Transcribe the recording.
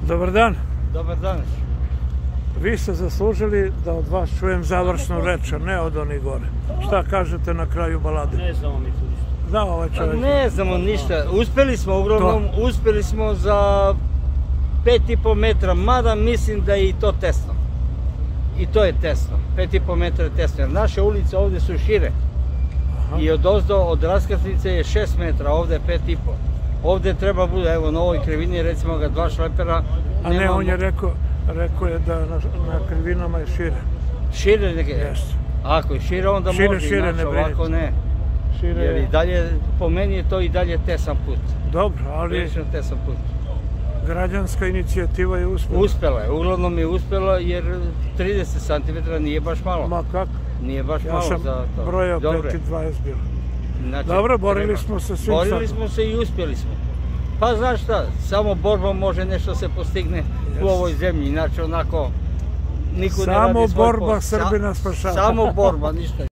Dobar dan. Dobar dan. Vi ste zaslužili da od vas čujem završnu reč, a ne od onih gore. Šta kažete na kraju balade? Ne znamo mi tu ništa. Da, ovaj čovjek. Ne znamo ništa. Uspeli smo, uglavnom, uspeli smo za 5,5 metra, mada mislim da je i to tesno. I to je tesno. 5,5 metra je tesno, jer naše ulice ovde su šire. I od raskrsnice je 6 metra, ovde je 5,5. Ovde treba bude, evo, na ovoj krivini, recimo ga 2 šlepera. A ne, on je rekao je da na krivinama je šire. Šire neke? Jeste. Ako je šire, onda može, znači ovako ne. Jer i dalje, po meni je to i dalje tesan put. Dobro, ali Prilično tesan put. građanska inicijativa je uspela. Uspela je, uglavnom je uspela jer 30 cm nije baš malo. Ma kako? Nije baš malo za to. Ja sam brojao 5 i 20 bilo. Znači, Dobro, borili smo se svim sad. Borili smo se i uspjeli smo. Pa znaš šta, samo borbom može nešto se postigne u ovoj zemlji, inače onako niko ne radi svoj posao. Samo borba Srbina spašava. Samo borba, ništa.